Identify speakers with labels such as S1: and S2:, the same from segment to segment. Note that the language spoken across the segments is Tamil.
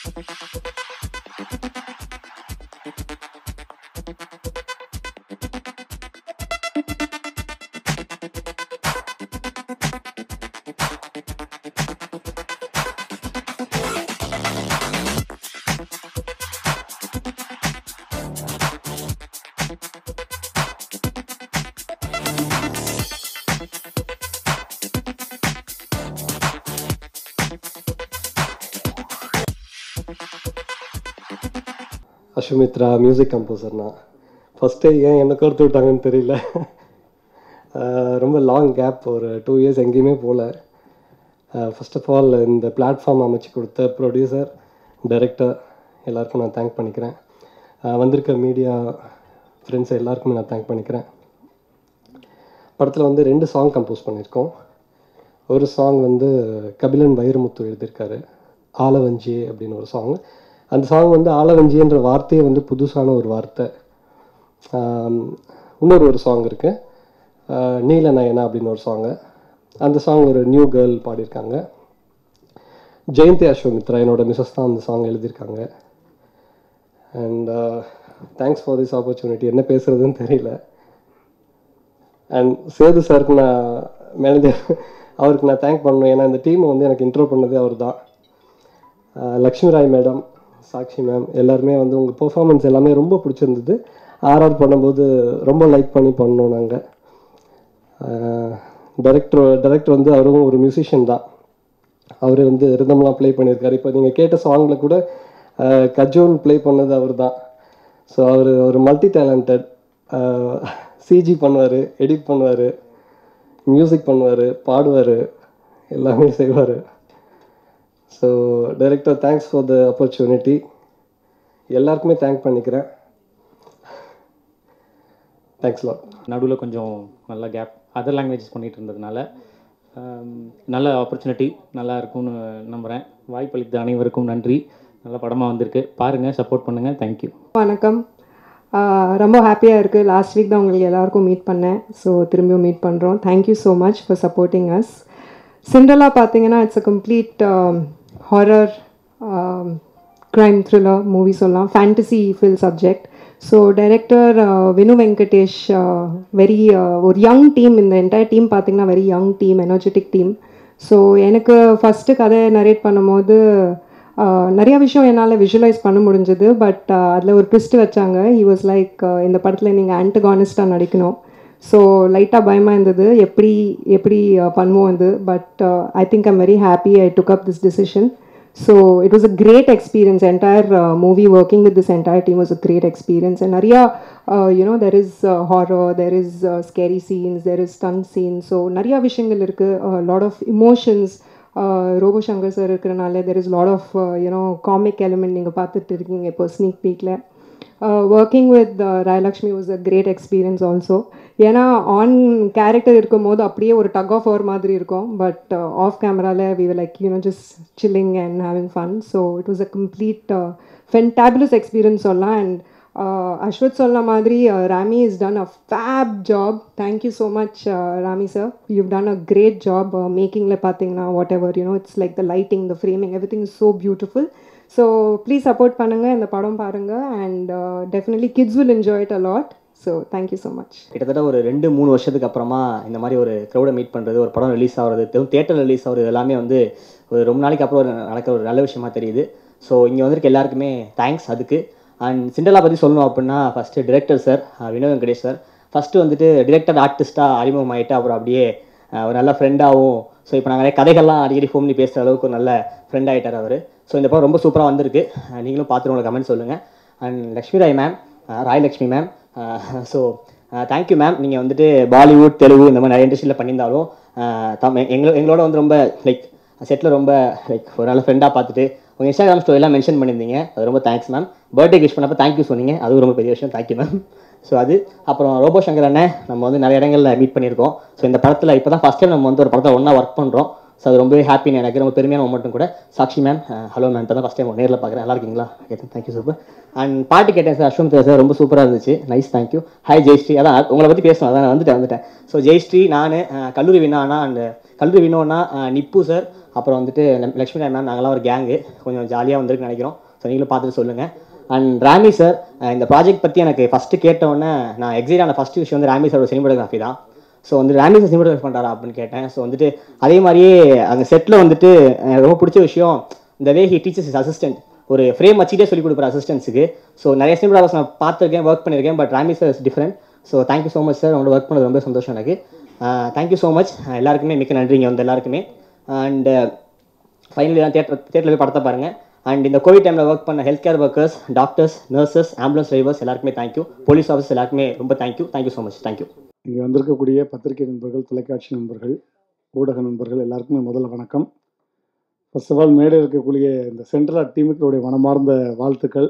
S1: அஷ்மித்ரா மியூசிக் கம்போசர்னா ஃபஸ்ட்டே ஏன் என்ன கொடுத்து விட்டாங்கன்னு தெரியல. ரொம்ப லாங் கேப், ஒரு 2 இயர்ஸ் எங்கேயுமே போகல. ஃபர்ஸ்ட் ஆஃப் ஆல் இந்த பிளாட்ஃபார்ம் அமைச்சு கொடுத்த ப்ரொடியூசர், டைரக்டர் எல்லாருக்கும் நான் தேங்க் பண்ணிக்கிறேன். வந்திருக்க மீடியா ஃப்ரெண்ட்ஸ் எல்லாருக்குமே நான் தேங்க் பண்ணிக்கிறேன். படத்தில் வந்து 2 சாங் கம்போஸ் பண்ணியிருக்கோம். ஒரு சாங் வந்து கபிலன் வைரமுத்து எழுதியிருக்காரு, ஆலவஞ்சி அப்படின்னு ஒரு சாங். அந்த சாங் வந்து ஆலவஞ்சின்ற வார்த்தையே வந்து புதுசான ஒரு வார்த்தை. இன்னொரு சாங் இருக்குது, நீல நயனா அப்படின்னு ஒரு சாங்கு. அந்த சாங் ஒரு நியூ கேர்ள் பாடியிருக்காங்க. ஜெயந்தி அஸ்வமித்ரா என்னோட மிஸ்ஸஸ் தான் அந்த சாங் எழுதியிருக்காங்க. And thanks for this opportunity. என்ன பேசுகிறதுன்னு தெரியல. அண்ட் சேது சாருக்கு நான் மேனேஜர், அவருக்கு நான் தேங்க் பண்ணணும். ஏன்னா இந்த டீமை வந்து எனக்கு இன்ட்ரோ பண்ணதே அவர் தான். லக்ஷ்மி ராய் மேடம், சாக்ஷி மேம் எல்லாருமே வந்து உங்கள் பெர்ஃபார்மன்ஸ் எல்லாமே ரொம்ப பிடிச்சிருந்தது. ஆர்ஆர் பண்ணும்போது ரொம்ப லைக் பண்ணி பண்ணோம் நாங்கள். டைரக்டர் வந்து அவரும் ஒரு மியூசிஷியன் தான். அவர் வந்து ரிதம்லாம் ப்ளே பண்ணியிருக்காரு. இப்போ நீங்கள் கேட்ட சாங்கில் கூட கஜோல் ப்ளே பண்ணது அவர் தான். ஸோ அவர் ஒரு மல்டி டேலண்டட். சிஜி பண்ணுவார், எடிட் பண்ணுவார், மியூசிக் பண்ணுவார், பாடுவார், எல்லாமே செய்வார். So director thanks for the opportunity. எல்லாருக்குமே தேங்க் பண்ணிக்கிறேன். Thanks lot.
S2: நடுவில் கொஞ்சம் நல்ல கேப், அதர் லாங்குவேஜஸ் பண்ணிகிட்டு இருந்ததுனால நல்ல ஆப்பர்ச்சுனிட்டி, நல்லா இருக்கும்னு நம்புகிறேன். வாய்ப்பளித்த அனைவருக்கும் நன்றி. நல்ல படமாக வந்திருக்கு, பாருங்கள், சப்போர்ட் பண்ணுங்கள். தேங்க்யூ.
S3: வணக்கம். ரொம்ப ஹாப்பியாக இருக்குது. லாஸ்ட் வீக் தான் உங்களுக்கு எல்லாருக்கும் மீட் பண்ணேன். ஸோ திரும்பியும் மீட் பண்ணுறோம். Thank you so much for supporting us. Cinderella பார்த்தீங்கன்னா it's a complete horror crime thriller movie சொல்லலாம். Fantasy film subject. So director Vinu Venkatesh, very ஒரு யங் டீம். இந்த என்டையர் டீம் பார்த்திங்கன்னா very young team, energetic team. So எனக்கு ஃபஸ்ட்டு கதை நரேட் பண்ணும்போது நிறையா விஷயம் என்னால் விஷுவலைஸ் பண்ண முடிஞ்சது. பட் அதில் ஒரு ட்விஸ்ட் வச்சாங்க. ஹி வாஸ் லைக், இந்த படத்தில் நீங்கள் ஆன்டகானிஸ்டாக நடிக்கணும். ஸோ லைட்டாக பயமாக இருந்தது, எப்படி பண்ணுவோம் அது. But I think I'm very happy I took up this decision. So it was a great experience. Entire movie working with this entire team was a great experience. And Nariya, there is horror, there is scary scenes, there is stunt scenes. So Nariya vishangal irukku, a lot of emotions. Robo Shankar sir irukkranaale there is a lot of comic element neenga paathiட்டு இருக்கீங்க இப்போ sneak peekல. Working with Rai Lakshmi was a great experience also. ஏன்னா ஆன் கேரக்டர் இருக்கும் போது அப்படியே ஒரு டக் ஆஃப் ஓவர் மாதிரி இருக்கும். பட் ஆஃப் கேமராவில் we were like just chilling and having fun. So it was a complete fantabulous experience சொல்லலாம். And Ashwath சொன்ன மாதிரி Rami has done a fab job. Thank you so much Rami sir. You've done a great job makingல பார்த்தீங்கன்னா whatever it's like the lighting, the framing, everything is so beautiful. So please support பண்ணுங்க, இந்த படம் பாருங்க. And definitely kids will enjoy it a lot. So thank you so much.
S4: கிட்டத்தட்ட ஒரு 2-3 வருஷத்துக்கு அப்புறமா இந்த மாதிரி ஒரு க்ரௌடை மீட் பண்ணுறது, ஒரு படம் ரிலீஸ் ஆகிறது, தியேட்டர் ரிலீஸ் ஆகிறது, எல்லாமே வந்து ஒரு ரொம்ப நாளைக்கு அப்புறம் நடக்கிற ஒரு நல்ல விஷயமா தெரியுது. ஸோ இங்கே வந்திருக்க எல்லாருக்குமே தேங்க்ஸ் அதுக்கு. அண்ட் சிண்ட்ரெல்லா பற்றி சொல்லணும் அப்படின்னா, first director sir Vinu Venkatesh sir first வந்துட்டு டிரெக்டர் ஆர்டிஸ்ட்டாக அறிமுகமாகிட்டு அப்புறம் அப்படியே ஒரு நல்ல ஃப்ரெண்டாகவும், ஸோ இப்போ நாங்கள் நிறைய கதைகள்லாம் அடிக்கடி ஃபோன் பண்ணி பேசுகிற அளவுக்கு ஒரு நல்ல ஃப்ரெண்ட் ஆகிட்டார் அவர். ஸோ இந்த படம் ரொம்ப சூப்பராக வந்திருக்கு. நீங்களும் பார்த்துட்டு உங்களுக்கு கமெண்ட் சொல்லுங்கள். And Lakshmi Rai ma'am, Rai Lakshmi ma'am, so thank you ma'am. நீங்கள் வந்துட்டு பாலிவுட், தெலுங்கு இந்த மாதிரி நிறைய இண்டஸ்ட்ரியில் பண்ணியிருந்தாலும் எங்களோட வந்து ரொம்ப லைக் செட்டில் ரொம்ப லைக் ஒரு நல்ல ஃப்ரெண்டாக பார்த்துட்டு உங்கள் இன்ஸ்டாகிராம் ஸ்டோரியெல்லாம் மென்ஷன் பண்ணியிருந்தீங்க. அது ரொம்ப தேங்க்ஸ் மேம். பர்த்டே விஷ் பண்ணப்போ தேங்க்யூ சொன்னீங்க, அதுவும் ரொம்ப பெரிய விஷயம். Thank you ma'am. ஸோ அது அப்புறம் ரோபோ சங்கர் அண்ணன் நம்ம வந்து நிறைய இடங்களில் மீட் பண்ணியிருக்கோம். ஸோ இந்த படத்தில் இப்போ தான் ஃபஸ்ட் டைம் நம்ம வந்து ஒரு படத்தில் ஒன்றா ஒர்க் பண்ணுறோம். ஸோ அது ரொம்பவே ஹாப்பின்னு எனக்கு ரொம்ப பெருமையான மொமெண்ட்டும் கூட. சாக்ஷி மேம், ஹலோ மேம், இப்போ தான் ஃபஸ்ட் டைம் நேரில் பார்க்குறேன். நல்லா இருக்கீங்களா? Thank you super. அண்ட் பாட்டு கேட்டேன் சார், அஸ்வந்த் சார் ரொம்ப சூப்பராக இருந்துச்சு. Nice, thank you. ஹாய் ஜெயஸ்ரீ, அதான் உங்களை பற்றி பேசணும், அதான் வந்துட்டேன். ஸோ ஜெயஸ்ரீ, நான் கல்லூரி வினானா அண்ட் கல்லூரி வினோன்னா நிப்பு சார், அப்புறம் வந்துட்டு லக்ஷ்மி ராய் மேம், நாங்களாம் ஒரு கேங்கு, கொஞ்சம் ஜாலியாக வந்திருக்குன்னு நினைக்கிறோம். ஸோ நீங்களும் பார்த்துட்டு சொல்லுங்கள். அண்ட் ராமி சார், இந்த ப்ராஜெக்ட் பற்றி எனக்கு ஃபஸ்ட்டு கேட்டவுடனே நான் எக்ஸைட் ஆன ஃபஸ்ட்டு விஷயம் வந்து ராமி சாரோட சினிமோட்டோகிராஃபி தான். ஸோ வந்து ராமி சார் சினிமோட்டோகிராஃபி பண்ணுறாரா அப்படின்னு கேட்டேன். ஸோ வந்துட்டு அதே மாதிரியே அந்த செட்டில் வந்துட்டு எனக்கு ரொம்ப பிடிச்ச விஷயம், இந்த way he teachers is assistant, ஒரு ஃப்ரேம் வச்சுட்டே சொல்லிக் கொடுக்குற அசிஸ்டன்ஸுக்கு. ஸோ நிறைய சினிமோட்டோகிராஃபர்ஸ் நான் பார்த்துருக்கேன், ஒர்க் பண்ணியிருக்கேன், but Rami sir is different. So thank you so much sir, உங்களோட ஒர்க் பண்ணது ரொம்ப சந்தோஷம் எனக்கு. தேங்க்யூ ஸோ மச் எல்லாருக்குமே, மிக்க நன்றிங்க வந்து எல்லாருக்குமே. அண்ட் ஃபைனலி தான் தேட்டரில் போய் படத்தை பாருங்கள். அண்ட் இந்த கோவிட் டைமில் ஒர்க் பண்ண health care workers, doctors, nurses, ambulance drivers எல்லாருக்குமே தேங்க்யூ. போலீஸ் ஆஃபீஸ் எல்லாருக்குமே ரொம்ப thank you. Thank you so much. Thank you.
S5: இங்கே வந்திருக்கக்கூடிய பத்திரிகை நண்பர்கள், தொலைக்காட்சி நண்பர்கள், ஊடக நண்பர்கள் எல்லாருக்குமே முதல்ல வணக்கம். ஃபர்ஸ்ட் ஆஃப் ஆல் மேடை இருக்கக்கூடிய இந்த சென்ட்ரல் டீமுக்கு மனமார்ந்த வாழ்த்துக்கள்.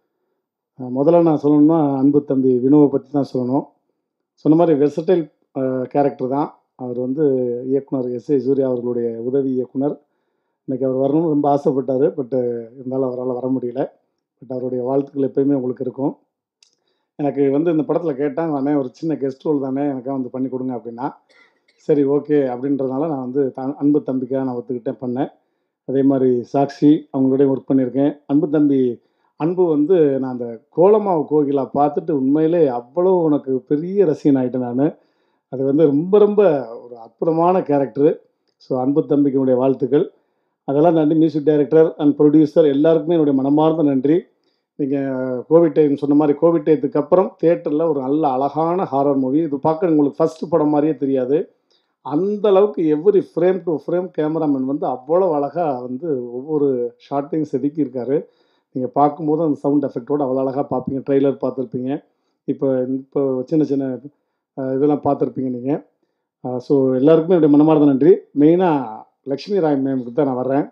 S5: முதல்ல நான் சொல்லணும்னா அன்பு தம்பி வினோவை பற்றி தான் சொல்லணும். சொன்ன மாதிரி வெர்சடைல் கேரக்டர் தான் அவர். வந்து இயக்குனர் எஸ்.ஏ. சூர்யா அவர்களுடைய உதவி இயக்குனர். இன்றைக்கி அவர் வரணும்னு ரொம்ப ஆசைப்பட்டார், பட் இருந்தாலும் அவரால் வர முடியல. பட் அவருடைய வாழ்த்துக்கள் எப்போயுமே உங்களுக்கு இருக்கும். எனக்கு வந்து இந்த படத்தில் கேட்டாங்க, அண்ணே ஒரு சின்ன கெஸ்ட் ரோல் தானே, எனக்காக வந்து பண்ணி கொடுங்க அப்படின்னா, சரி ஓகே அப்படின்றதுனால நான் வந்து அன்பு தம்பிக்காக நான் ஒத்துக்கிட்டேன், பண்ணேன். அதே மாதிரி சாக்ஷி அவங்களோடய ஒர்க் பண்ணியிருக்கேன். அன்பு தம்பி அன்பு வந்து நான் அந்த கோலமாவு கோகிலா பார்த்துட்டு உண்மையிலே அவ்வளோ உனக்கு பெரிய ரசிகன் ஆகிட்டேன் நான். அது வந்து ரொம்ப ரொம்ப ஒரு அற்புதமான கேரக்டரு. ஸோ அன்பு தம்பிக்கு என்னுடைய வாழ்த்துக்கள். அதெல்லாம் நன்றி மியூசிக் டைரக்டர் அண்ட் ப்ரொடியூசர் எல்லாருக்குமே என்னுடைய மனமார்ந்த நன்றி. நீங்கள் கோவிட் டைம் சொன்ன மாதிரி கோவிட் டைத்துக்கு அப்புறம் தியேட்டரில் ஒரு நல்ல அழகான ஹாரர் மூவி இது பார்க்க உங்களுக்கு ஃபஸ்ட்டு படம் மாதிரியே தெரியாது. அந்த அளவுக்கு every frame to frame cameraman வந்து அவ்வளோ அழகாக வந்து ஒவ்வொரு ஷார்ட்டையும் செதுக்கியிருக்காரு. நீங்கள் பார்க்கும்போது அந்த சவுண்ட் எஃபெக்டோடு அவ்வளோ அழகாக பார்ப்பீங்க. ட்ரெய்லர் பார்த்துருப்பீங்க, இப்போ இப்போ சின்ன சின்ன இதெல்லாம் பார்த்துருப்பீங்க நீங்கள். ஸோ எல்லாருக்குமே என்னுடைய மனமார்ந்த நன்றி. மெயினாக லக்ஷ்மி ராய் மேமுக்கு தான் நான் வர்றேன்.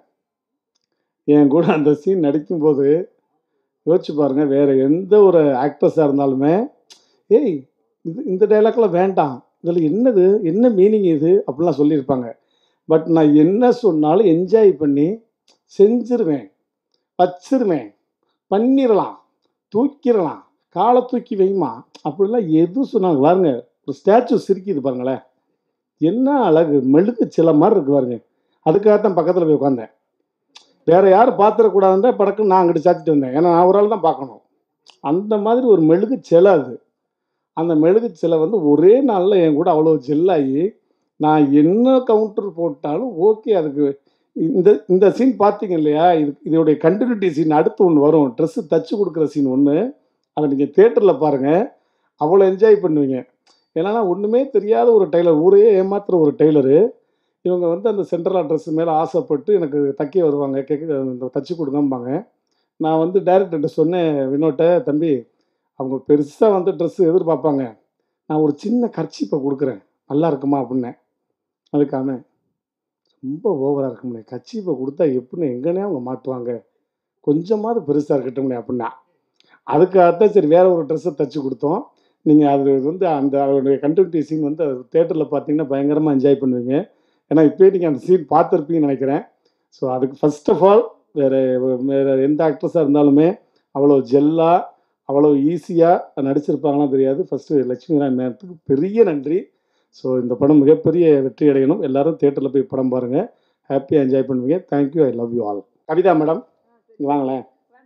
S5: என் கூட அந்த சீன் நடிக்கும்போது யோசிச்சு பாருங்கள், வேறு எந்த ஒரு ஆக்ட்ரஸாக இருந்தாலுமே ஏய் இந்த டைலாக்லாம் வேண்டாம், இதில் என்னது என்ன மீனிங் இது அப்படிலாம் சொல்லியிருப்பாங்க. பட் நான் என்ன சொன்னாலும் என்ஜாய் பண்ணி செஞ்சிருவேன், வச்சிருவேன், பண்ணிடலாம், தூக்கிடலாம், காலை தூக்கி வைமா அப்படிலாம் எதுவும் சொன்னாங்க பாருங்க. ஒரு ஸ்டாச்சு சிரிக்கிது பாருங்களேன், என்ன அழகு, மெழுகு சில மாதிரி இருக்கு பாருங்க. அதுக்காகத்தான் பக்கத்தில் போய் உட்காந்தேன். வேறு யாரும் பார்த்துடக்கூடாதுன்ற படக்குன்னு நான் அங்கிட்டு சாத்திட்டு வந்தேன். ஏன்னா நான் ஒரு ஆள் தான் பார்க்கணும். அந்த மாதிரி ஒரு மெழுகு சிலை அது. அந்த மெழுகு சிலை வந்து ஒரே நாளில் என் கூட அவ்வளோ ஜெல்லாகி நான் என்ன கவுண்டர் போட்டாலும் ஓகே. அதுக்கு இந்த சீன் பார்த்தீங்க இல்லையா, இதோடைய கண்டினியூட்டி சீன் அடுத்து ஒன்று வரும், ட்ரெஸ்ஸு தச்சு கொடுக்குற சீன் ஒன்று. அதை நீங்கள் தேட்டரில் பாருங்கள், அவ்வளோ என்ஜாய் பண்ணுவீங்க. ஏன்னா ஒன்றுமே தெரியாத ஒரு டெய்லர், ஊரையே ஏமாத்துகிற ஒரு டெய்லரு. இவங்க வந்து அந்த சென்ட்ரல் ட்ரெஸ் மேலே ஆசைப்பட்டு எனக்கு தைக்க வருவாங்க, கேட்க தச்சு கொடுங்கம்பாங்க. நான் வந்து டைரக்டர்கிட்ட சொன்னேன், வினோட்ட தம்பி அவங்க பெருசாக வந்து ட்ரெஸ்ஸு எதிர்பார்ப்பாங்க, நான் ஒரு சின்ன கர்ச்சீப்பை கொடுக்குறேன், நல்லா இருக்குமா அப்படின்னேன். அதுக்காக ரொம்ப ஓவராக இருக்கும்னே, கர்ச்சீப்பை கொடுத்தா எப்படின்னு எங்கன்னே அவங்க மாட்டுவாங்க, கொஞ்சமாவது பெருசாக இருக்கட்டும்னே அப்படின்னா. அதுக்காகத்தான் சரி வேறு ஒரு ட்ரெஸ்ஸை தைச்சி கொடுத்தோம். நீங்கள் அது வந்து அந்த அதோடைய கண்டினியூட்டி சீன் வந்து தேட்டரில் பார்த்தீங்கன்னா பயங்கரமாக என்ஜாய் பண்ணுவீங்க. ஏன்னா இப்போயே நீங்கள் அந்த சீன் பார்த்துருப்பீங்கன்னு நினைக்கிறேன். ஸோ அதுக்கு ஃபர்ஸ்ட் ஆஃப் ஆல் வேறு எந்த ஆக்ட்ரஸாக இருந்தாலுமே அவ்வளோ ஜெல்லாக அவ்வளோ ஈஸியாக நடிச்சிருப்பாங்களாம் தெரியாது. ஃபஸ்ட்டு லட்சுமி ராய் மேத்துக்கு பெரிய நன்றி. ஸோ இந்த படம் மிகப்பெரிய வெற்றி அடையணும். எல்லோரும் தேட்டரில் போய் படம் பாருங்கள், ஹாப்பியாக என்ஜாய் பண்ணுவீங்க. Thank you, I love you all. Kavitha madam வாங்களேன்.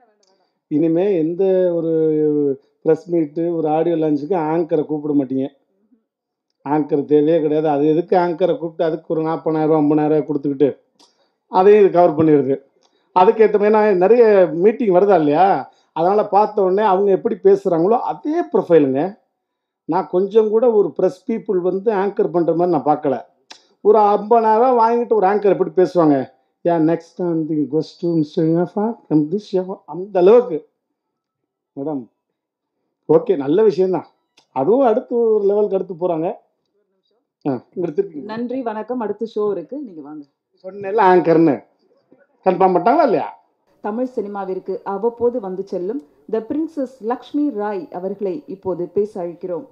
S5: இனிமேல் எந்த ஒரு ப்ரெஸ் மீட்டு ஒரு ஆடியோ லான்ச்சுக்கு ஆங்கரை கூப்பிட மாட்டீங்க. ஆங்கர் தேவையே கிடையாது. அது எதுக்கு ஆங்கரை கூப்பிட்டு அதுக்கு ஒரு 40,000 50,000 கொடுத்துக்கிட்டு அதையும் இது கவர் பண்ணிடுது. அதுக்கேற்ற மாதிரி நிறைய மீட்டிங் வருதா இல்லையா, அதனால் பார்த்த உடனே அவங்க எப்படி பேசுகிறாங்களோ அதே ப்ரொஃபைலுங்க. நான் கொஞ்சம் கூட ஒரு ப்ரெஸ் பீப்புள் வந்து ஆங்கர் பண்ணுற மாதிரி நான் பார்க்கல. ஒரு 50,000 வாங்கிட்டு ஒரு ஆங்கர் எப்படி பேசுவாங்க, next the goes to mister அந்த அளவுக்கு மேடம். ஓகே, நல்ல விஷயம்தான். அதுவும் அடுத்து ஒரு லெவலுக்கு அடுத்து போகிறாங்க.
S6: நன்றி, வணக்கம். அடுத்த ஷோ இருக்கு, நீங்க வாங்க.
S5: சொன்னேன்ல ஆங்கர்னு கன்ஃபார்ம் பண்ணிட்டாங்களா இல்லையா?
S6: தமிழ் சினிமாவிற்கு அவ்வப்போது வந்து செல்லும் த பிரின்சஸ் லக்ஷ்மி ராய் அவர்களை இப்போது பேச அழைக்கிறோம்.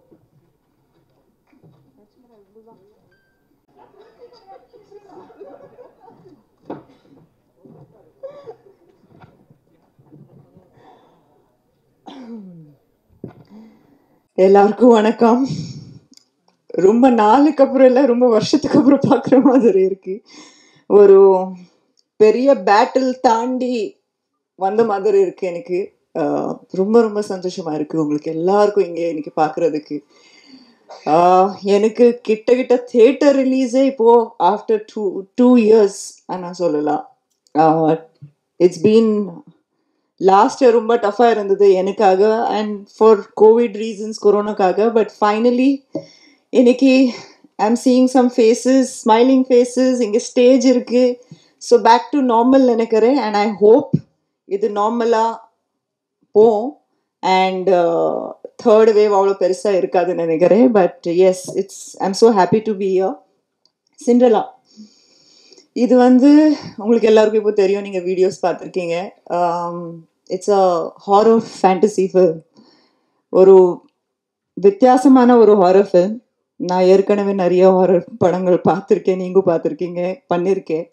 S7: எல்லாருக்கும் வணக்கம். ரொம்ப நாளுக்கு அப்புறம் இல்லை, ரொம்ப வருஷத்துக்கு அப்புறம் பார்க்குற மாதிரி இருக்கு. ஒரு பெரிய பேட்டில் தாண்டி வந்த மாதிரி இருக்கு எனக்கு. ரொம்ப ரொம்ப சந்தோஷமா இருக்கு உங்களுக்கு எல்லாருக்கும் இங்கே இன்னைக்கு பார்க்குறதுக்கு. எனக்கு கிட்ட தியேட்டர் ரிலீஸே இப்போ ஆஃப்டர் டூ இயர்ஸ் நான் சொல்லலாம். இட்ஸ் பீன் லாஸ்ட் இயர் ரொம்ப டஃபாக இருந்தது எனக்காக அண்ட் ஃபார் கோவிட் ரீசன்ஸ், கொரோனாக்காக. பட் ஃபைனலி இன்னைக்கு I am seeing some faces, smiling faces, இங்கே ஸ்டேஜ் இருக்கு. ஸோ பேக் டு நார்மல் நினைக்கிறேன். அண்ட் ஐ ஹோப் இது நார்மலாக போகும் அண்ட் தேர்ட் வேவ் அவ்வளோ பெருசாக இருக்காதுன்னு நினைக்கிறேன். But yes, I am so happy to be here. Cinderella இது உங்களுக்கு எல்லாருக்கும் இப்போ தெரியும், நீங்கள் வீடியோஸ் பார்த்துருக்கீங்க. It's a horror fantasy film. ஒரு வித்தியாசமான ஒரு ஹாரர் ஃபில்ம். நான் ஏற்கனவே நிறைய ஹாரர் படங்கள் பார்த்துருக்கேன், நீங்களும் பார்த்துருக்கீங்க, பண்ணியிருக்கேன்.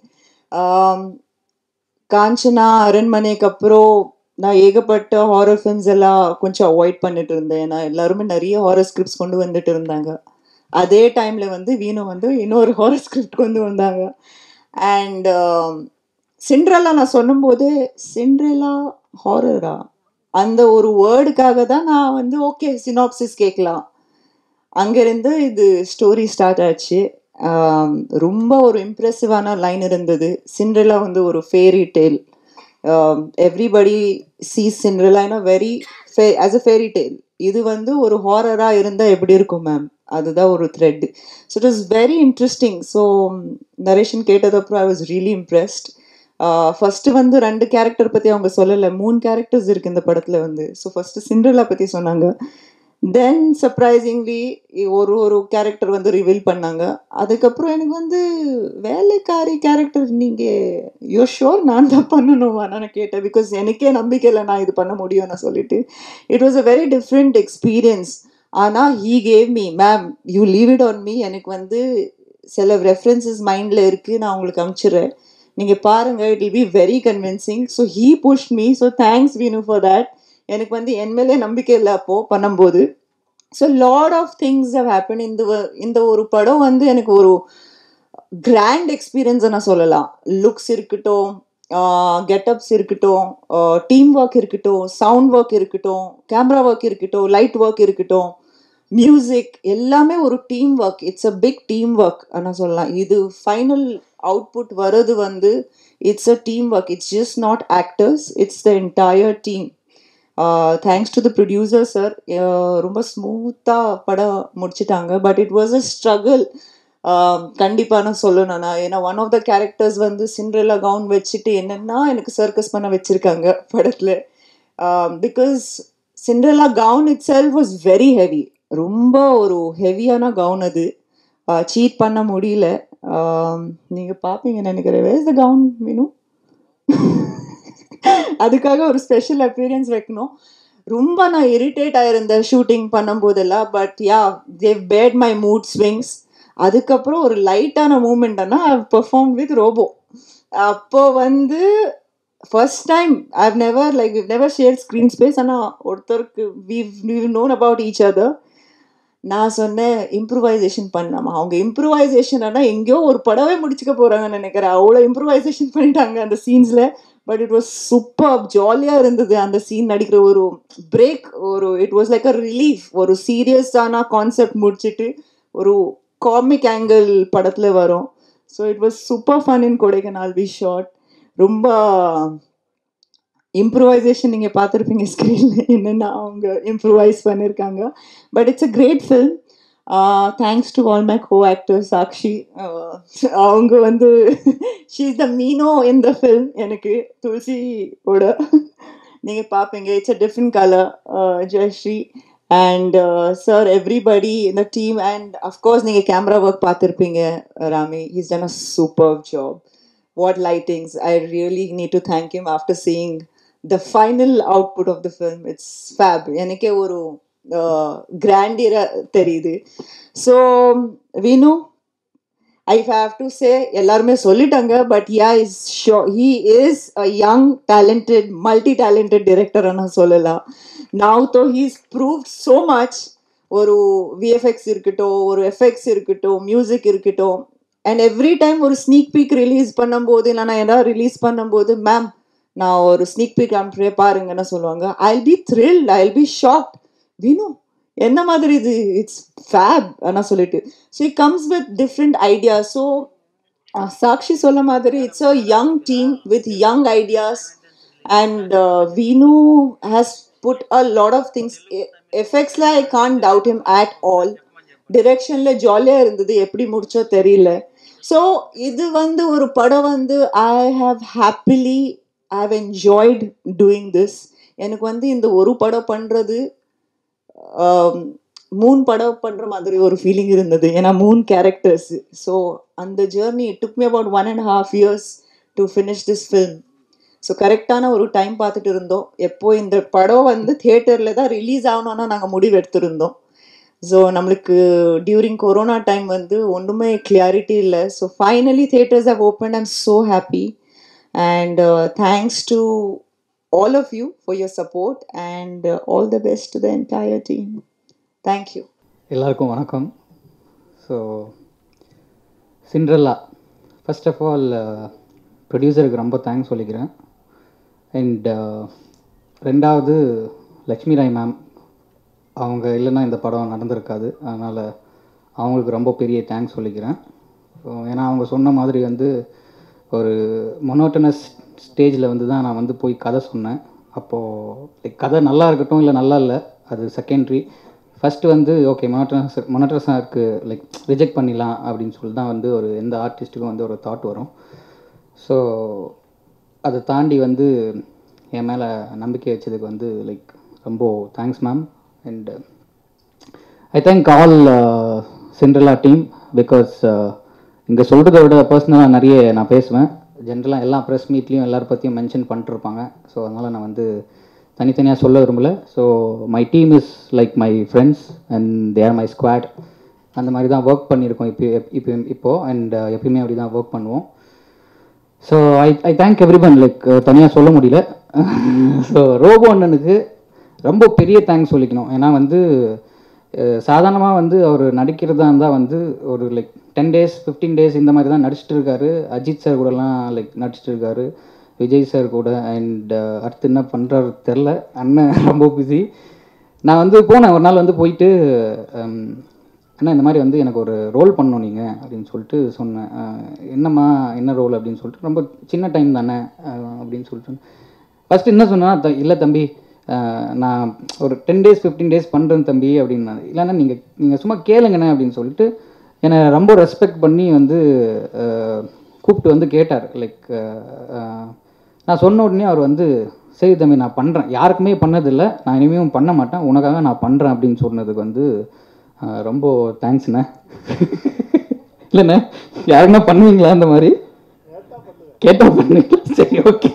S7: காஞ்சனா, அரண்மனைக்கு அப்புறம் நான் ஏகப்பட்ட ஹாரர் ஃபில்ம்ஸ் எல்லாம் கொஞ்சம் அவாய்ட் பண்ணிட்டு இருந்தேன். நான் எல்லாருமே நிறைய ஹாரர் ஸ்கிரிப்ட்ஸ் கொண்டு வந்துட்டு இருந்தாங்க. அதே டைமில் வீணு இன்னொரு ஹாரர் ஸ்கிரிப்ட் கொண்டு வந்தாங்க. அண்ட் சிண்ட்ரெல்லா நான் சொல்லும்போது சிண்ட்ரெல்லா ஹாரரா அந்த ஒரு வேர்டுக்காக தான் நான் ஓகே சினாப்சிஸ் கேட்கலாம். அங்கேருந்து இது ஸ்டோரி ஸ்டார்ட் ஆச்சு. ரொம்ப ஒரு இம்ப்ரெசிவான லைன் இருந்தது. சிண்ட்ரெல்லா ஒரு fairy tale. Everybody sees Cinderella in a very as a fairy tale. இது ஒரு ஹாரராக இருந்தால் எப்படி இருக்கும் மேம், அதுதான் ஒரு thread. So it was very interesting. So narration கேட்டதப்புறம் I was really impressed. First 2 character பற்றி அவங்க சொல்லலை, 3 கேரக்டர்ஸ் இருக்குது இந்த படத்தில். ஸோ ஃபஸ்ட்டு சிண்ட்ரெல்லா பற்றி சொன்னாங்க. தென் சர்ப்ரைசிங்லி ஒரு கேரக்டர் ரிவீல் பண்ணாங்க. அதுக்கப்புறம் எனக்கு வேலைக்காரி கேரக்டர் நீங்கள் யூ ஷோர் நான் தான் பண்ணணுமா நான் கேட்டேன். பிகாஸ் எனக்கே நம்பிக்கை இல்லை நான் இது பண்ண முடியும் நான் சொல்லிட்டு. It was a very different experience. ஆனால் he gave me, ma'am you leave it on me. எனக்கு சில ரெஃபரன்சஸ் மைண்டில் இருக்குது, நான் உங்களுக்கு அனுப்பிச்சிடுறேன், நீங்கள் பாருங்கள், it will be very convincing. So he push me. So thanks Vinu for that. எனக்கு என் மேலே நம்பிக்கை இல்லை அப்போது பண்ணும்போது. So lot of things have happen. இந்த ஒரு படம் எனக்கு ஒரு கிராண்ட் எக்ஸ்பீரியன்ஸை நான் சொல்லலாம். லுக்ஸ் இருக்கட்டும், கெட்டப்ஸ் இருக்கட்டும், டீம் ஒர்க் இருக்கட்டும், சவுண்ட் ஒர்க் இருக்கட்டும், கேமரா ஒர்க் இருக்கட்டும், லைட் ஒர்க் இருக்கட்டும், மியூசிக், எல்லாமே ஒரு team work. It's a big team work நான் சொல்லலாம். இது ஃபைனல் அவுட்புட் வர்றது it's a team work. It's just not actors, it's the entire team. Thanks to the producer sir. ரொம்ப ஸ்மூத்தாக படம் முடிச்சிட்டாங்க. But it was a struggle. கண்டிப்பாக நான் சொல்லணும் நான். ஏன்னா one of the characters Cinderella gown வச்சுட்டு என்னென்னா எனக்கு சர்க்கஸ் பண்ண வச்சுருக்காங்க படத்தில். Because Cinderella gown itself was very heavy. ரொம்ப ஒரு ஹெவியான கவுன். அது சீட் பண்ண முடியல. நீங்கள் பார்ப்பீங்கன்னு நினைக்கிறேன். வேர் இஸ் த கவுன் வேணும், அதுக்காக ஒரு ஸ்பெஷல் அப்பியரன்ஸ் வைக்கணும். ரொம்ப நான் இரிட்டேட் ஆயிருந்தேன் ஷூட்டிங் பண்ணும்போதெல்லாம். But yeah, they've bad my mood swings. அதுக்கப்புறம் ஒரு லைட்டான மூமெண்ட்னா ஐ பெர்ஃபார்ம் வித் ரோபோ. அப்போ first time I've never share screen space. ஆனால் ஒருத்தருக்கு we've known about each other. நான் சொன்னேன் இம்ப்ரூவைசேஷன் பண்ணாமா. அவங்க இம்ப்ரூவைசேஷன் ஆனால் எங்கேயோ ஒரு படவே முடிச்சுக்க போகிறாங்கன்னு நினைக்கிறேன். அவ்வளோ இம்ப்ரூவைசேஷன் பண்ணிட்டாங்க அந்த சீன்ஸில். பட் இட் வாஸ் சூப்பர், ஜாலியாக இருந்தது அந்த சீன் நடிக்கிற ஒரு break. It was like a relief. ஒரு சீரியஸான கான்செப்ட் முடிச்சுட்டு ஒரு காமிக் ஆங்கிள் படத்தில் வரும். So it was super fun in Kodaikanal we shot. ரொம்ப இம்ப்ரூவைசேஷன் நீங்கள் பார்த்துருப்பீங்க ஸ்க்ரீனில், என்னென்னா அவங்க இம்ப்ரூவைஸ் பண்ணியிருக்காங்க. But it's a great film. Thanks to all my co actors. Sakshi அவங்க she is the Meenu in the film. எனக்கு துளசியோட நீங்கள் பார்ப்பீங்க. It's a different colour. Jayashree and sir, everybody இந்த டீம். அண்ட் அஃப்கோர்ஸ் நீங்கள் கேமரா ஒர்க் பார்த்துருப்பீங்க, Rami. He's done a super job. What lightings. I really need to thank him after seeing the final output of the film. It's fab. எனக்கே ஒரு கிராண்டியரா தெரியுது. So Vinu, I have to say, எல்லாருமே சொல்லிட்டாங்க. But yeah, he is a young talented multi talented director நான் சொல்லலாம். Now though he's proved so much, ஒரு விஎஃப்எக்ஸ் இருக்கட்டும், ஒரு எஃபெக்ட்ஸ் இருக்கட்டும், மியூசிக் இருக்கட்டும். அண்ட் எவ்ரி டைம் ஒரு ஸ்னீக் பீக் ரிலீஸ் பண்ணும்போது, இல்லைனா ஏதாவது ரிலீஸ் பண்ணும்போது, மேம் நான் ஒரு ஸ்னீக் பீக் அனுப்புறேன் பாருங்கன்னு சொல்லுவாங்க. I'll be thrilled, I'll be shocked. Vinu என்ன மாதிரி இது, இட்ஸ் ஃபேப் ஆனால் சொல்லிட்டு. So it comes with different ideas. So Sakshi சொல்ல மாதிரி it's a young team with young ideas. And Vinu has put a lot of things. எஃபெக்ட்ஸ்ல I can't doubt him at all. டிரெக்ஷன்ல ஜாலியாக இருந்தது, எப்படி முடிச்சோ தெரியல. ஸோ இது வந்து ஒரு படம் வந்து I have enjoyed doing this. எனக்கு வந்து இந்த ஒரு படம் பண்ணுறது 3 படம் பண்ணுற மாதிரி ஒரு ஃபீலிங் இருந்தது, ஏன்னா 3 கேரக்டர்ஸ். ஸோ அந்த journey it took me about 1.5 years to finish this film. So கரெக்டான ஒரு டைம் பார்த்துட்டு இருந்தோம். எப்போ இந்த படம் வந்து தியேட்டரில் தான் ரிலீஸ் ஆகணும்னா நாங்கள் முடிவு எடுத்திருந்தோம். ஸோ நம்மளுக்கு டியூரிங் கொரோனா டைம் வந்து ஒன்றுமே கிளாரிட்டி இல்லை. So finally theatres have open. I'm so happy and thanks to all of you for your support and all the best to the entire team. Thank you.
S8: எல்லாருக்கும் வணக்கம். So Cinderella, first of all ப்ரொடியூசருக்கு ரொம்ப தேங்க்ஸ் சொல்லிக்கிறேன். அண்ட் ரெண்டாவது லக்ஷ்மி ராய் மேம், அவங்க இல்லைன்னா இந்த படம் நடந்திருக்காது. அதனால் அவங்களுக்கு ரொம்ப பெரிய தேங்க்ஸ் சொல்லிக்கிறேன். ஸோ ஏன்னா அவங்க சொன்ன மாதிரி வந்து ஒரு மொனோட்டனஸ் ஸ்டேஜில் வந்து தான் நான் வந்து போய் கதை சொன்னேன். அப்போது லைக் கதை நல்லா இருக்கட்டும் இல்லை நல்லா இல்லை, அது செகண்ட்ரி. ஃபஸ்ட்டு வந்து ஓகே மொனோட்டனஸாக இருக்குது, லைக் ரிஜெக்ட் பண்ணிடலாம் அப்படின்னு சொல்லி தான் வந்து ஒரு எந்த ஆர்டிஸ்ட்டுக்கும் வந்து ஒரு தாட் வரும். ஸோ அதை தாண்டி வந்து என் மேலே நம்பிக்கை வச்சதுக்கு வந்து லைக் ரொம்ப thanks ma'am. And I thank all Cinderella team. Because இங்கே சொல்கிறத விட பர்சனலாக நிறைய நான் பேசுவேன். ஜென்ரலாக எல்லா ப்ரெஸ் மீட்லேயும் எல்லாரும் பற்றியும் மென்ஷன் பண்ணிட்டுருப்பாங்க. ஸோ அதனால் நான் வந்து தனித்தனியாக சொல்ல விரும்பலை. So my team is like my friends and they are my squad. அந்த மாதிரி தான் ஒர்க் பண்ணியிருக்கோம் இப்போது அண்ட் எப்பயுமே அப்படி தான் ஒர்க் பண்ணுவோம். So I thank everyone. Like தனியாக சொல்ல முடியல. ஸோ ரோபோ அண்ணனுக்கு ரொம்ப பெரிய தேங்க்ஸ் சொல்லிக்கணும். ஏன்னா வந்து சாதாரணமாக வந்து அவர் நடிக்கிறதா இருந்தால் வந்து ஒரு லைக் 10 days 15 days இந்த மாதிரி தான் நடிச்சிட்டு இருக்காரு. அஜித் சார் கூடலாம் லைக் நடிச்சிட்டு இருக்காரு, விஜய் சார் கூட. அண்ட் அடுத்து என்ன பண்ணுறாரு தெரில. அண்ணன் ரொம்ப பிஸி. நான் வந்து போனேன் ஒரு நாள் வந்து போயிட்டு, அண்ணா இந்த மாதிரி வந்து எனக்கு ஒரு ரோல் பண்ணணும் நீங்கள் அப்படின்னு சொல்லிட்டு சொன்னேன். என்னம்மா என்ன ரோல் அப்படின்னு சொல்லிட்டு, ரொம்ப சின்ன டைம் தானே அப்படின்னு சொல்லிட்டு ஃபஸ்ட்டு என்ன சொன்னா, இல்லை தம்பி நான் ஒரு 10 days 15 days பண்ணுறேன் தம்பி அப்படின்னா. இல்லைன்னா நீங்கள் சும்மா கேளுங்கண்ணே அப்படின்னு சொல்லிட்டு என்னை ரொம்ப ரெஸ்பெக்ட் பண்ணி வந்து கூப்பிட்டு வந்து கேட்டார். லைக் நான் சொன்ன உடனே அவர் வந்து சரி தம்பி நான் பண்ணுறேன், யாருக்குமே பண்ணதில்லை, நான் இனிமேலும் பண்ண மாட்டேன், உனக்காக நான் பண்ணுறேன் அப்படின்னு சொன்னதுக்கு வந்து ரொம்ப தேங்க்ஸ்ண்ணே. இல்லைண்ணே யாருன்னா பண்ணுவீங்களா அந்த மாதிரி? கேட்டால் பண்ணுவீங்களா? சரி ஓகே.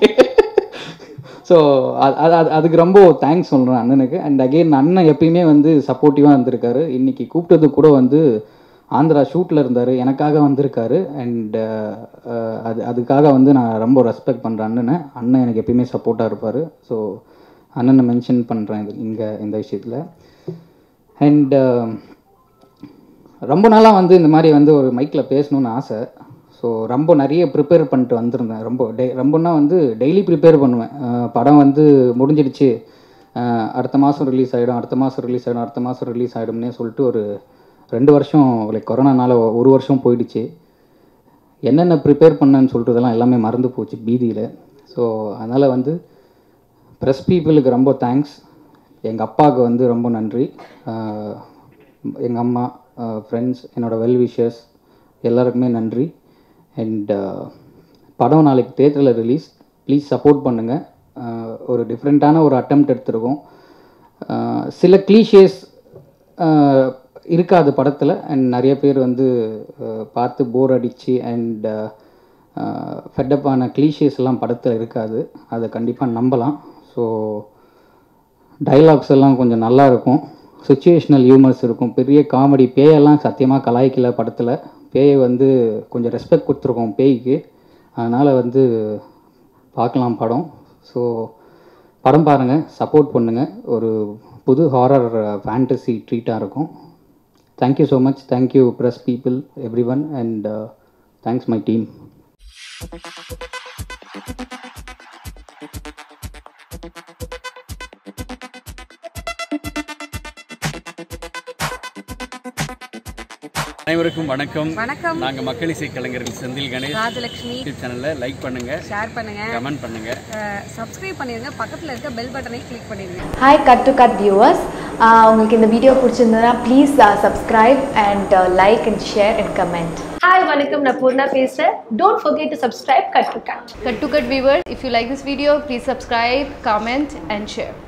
S8: ஸோ அதுக்கு ரொம்ப தேங்க்ஸ் சொல்கிறேன் அண்ணனுக்கு. அண்ட் அகெயின் அண்ணன் எப்பயுமே வந்து சப்போர்ட்டிவாக இருந்திருக்காரு. இன்றைக்கி கூப்பிட்டது கூட வந்து ஆந்திரா ஷூட்டில் இருந்தார், எனக்காக வந்திருக்காரு. அண்ட் அதுக்காக வந்து நான் ரொம்ப ரெஸ்பெக்ட் பண்ணுறேன் அண்ணனை. அண்ணன் எனக்கு எப்பயுமே சப்போர்ட்டாக இருப்பார். ஸோ அண்ணனை மென்ஷன் பண்ணுறேன் இங்கே இந்த விஷயத்தில். அண்ட் ரொம்ப நாளாக வந்து இந்த மாதிரி வந்து ஒரு மைக்கில் பேசணுன்னு ஆசை. ஸோ ரொம்ப நிறைய ப்ரிப்பேர் பண்ணிட்டு வந்திருந்தேன். ரொம்பனா வந்து டெய்லி ப்ரிப்பேர் பண்ணுவேன். படம் வந்து முடிஞ்சிடுச்சு, அடுத்த மாதம் ரிலீஸ் ஆகிடும், அடுத்த மாதம் ரிலீஸ் ஆகிடும், அடுத்த மாதம் ரிலீஸ் ஆகிடும்னே சொல்லிட்டு ஒரு 2 வருஷம் லைக் கொரோனானால 1 வருஷம் போயிடுச்சு. என்னென்ன ப்ரிப்பேர் பண்ணேன்னு சொல்கிறதெல்லாம் எல்லாமே மறந்து போச்சு பீதியில். ஸோ அதனால் வந்து ப்ரெஸ் பீப்புளுக்கு ரொம்ப தேங்க்ஸ். எங்கள் அப்பாவுக்கு வந்து ரொம்ப நன்றி. எங்கள் அம்மா, ஃப்ரெண்ட்ஸ், என்னோடய வெல் விஷர்ஸ் எல்லாருக்குமே நன்றி. அண்ட் படம் நாளைக்கு தியேட்டரில் ரிலீஸ், ப்ளீஸ் சப்போர்ட் பண்ணுங்கள். ஒரு டிஃப்ரெண்ட்டான ஒரு அட்டெம்ப்ட் எடுத்திருக்கோம். சில க்ளீஷேஸ் இருக்காது படத்தில். அண்ட் நிறைய பேர் வந்து பார்த்து போர் அடிச்சு அண்ட் ஃபெட்டப்பான க்ளீஷேஸ் எல்லாம் படத்தில் இருக்காது, அதை கண்டிப்பாக நம்பலாம். ஸோ டைலாக்ஸ் எல்லாம் கொஞ்சம் நல்லா இருக்கும், சுச்சுவேஷ்னல் ஹியூமர்ஸ் இருக்கும், பெரிய காமெடி. பேயெல்லாம் சத்தியமாக கலாய்க்கல படத்தில். பேயை வந்து கொஞ்சம் ரெஸ்பெக்ட் கொடுத்துருக்கோம் பேய்க்கு. அதனால் வந்து பார்க்கலாம் படம். ஸோ படம் பாருங்கள், சப்போர்ட் பண்ணுங்கள். ஒரு புது ஹாரர் ஃபேண்டசி ட்ரீட்டாக இருக்கும். Thank you so much. Thank you press people everyone and thanks my team.
S9: அனைவருக்கும் வணக்கம். நாங்க மக்கள் இசை கலைஞர்கள் செந்தில் கணேஷ், ராஜலட்சுமி. யூடியூப் சேனலை லைக் பண்ணுங்க, ஷேர் பண்ணுங்க, கமெண்ட் பண்ணுங்க, சப்ஸ்கிரைப் பண்ணிருங்க, பக்கத்துல இருக்க பெல் பட்டனை கிளிக் பண்ணிருங்க.
S10: Hi cut to cut viewers, உங்களுக்கு இந்த வீடியோ பிடிச்சிருந்ததுன்னா please subscribe and like and share and comment.
S11: Hi வணக்கம், நான் பூர்ணா பேசுகிறேன். Don't forget to subscribe Cut to Cut. Cut to Cut viewers, if you like this video, please subscribe, comment and share.